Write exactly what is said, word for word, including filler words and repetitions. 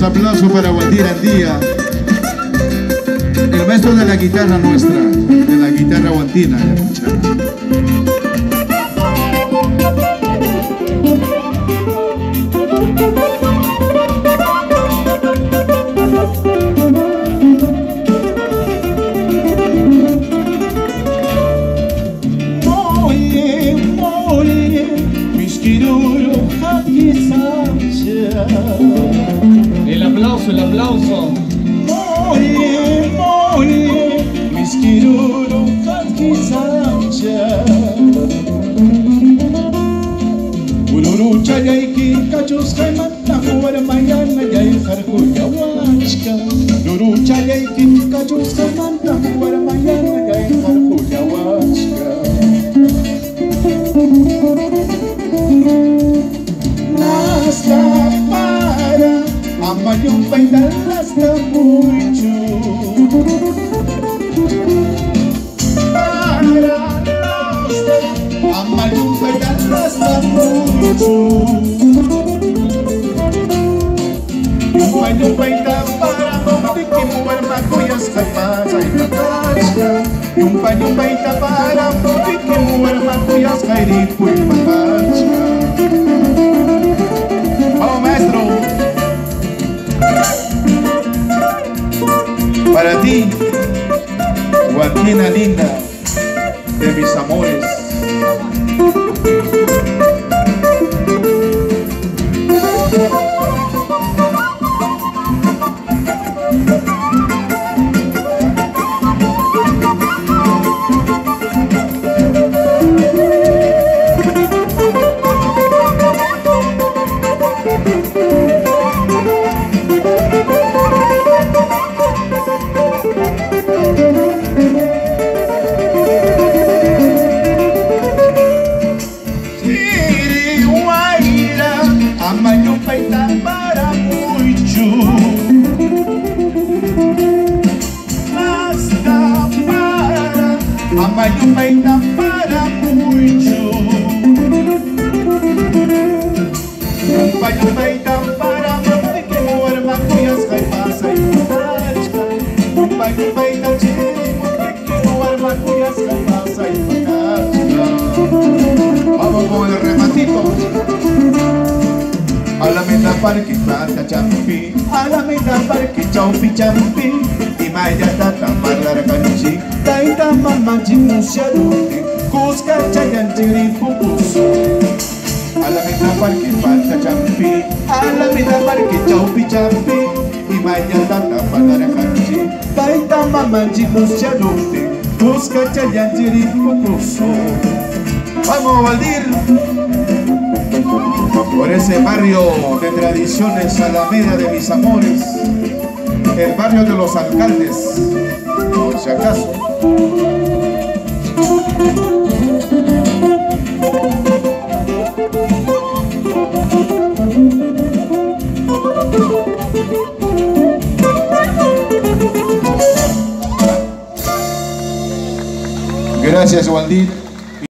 aplauso para Waldir Andía, el maestro de la guitarra nuestra, de la guitarra guantina. El aplauso, el aplauso. Moye, moye, mis kiruro hatki sancha. Ururu chayayki kachus kaimanta fuera mañana yay harku yawachka. Ururu chayayki kachus kaimanta fuera mañana yay harku yawachka. Nasta para amayong paidalas na mucho. Para nasta amayong paidalas na mucho. Yung mayong paida para mabtikin mo ang makuyas kay pasay matashka. Yung mayong paida para mabtikin mo ang makuyas kay ripoy matashka. Vamos, maestro. Para ti, Guantina linda, de mis amores. Amayong paita para mucho. Basta para amayong paita para mucho. Amayong paita para mabtikin mo ang makuyas kay pasay matashka. Amayong paita chiri mabtikin mo ang makuyas kay pasay matashka. Vamos con el rematito. Alameda parque planta champi, Alameda parque chaupi champi, y maya tata malar canuchi, taita mama jimusiaruti, Cusca chayan tiri pupuso. Alameda parque planta champi, Alameda parque chaupi champi, y maya tata malar canuchi, taita mama jimusiaruti, Cusca chayan tiri pupuso. vamos Waldir, por ese barrio de tradiciones, Alameda de mis amores, el barrio de los alcaldes, por si acaso. Gracias, Waldir.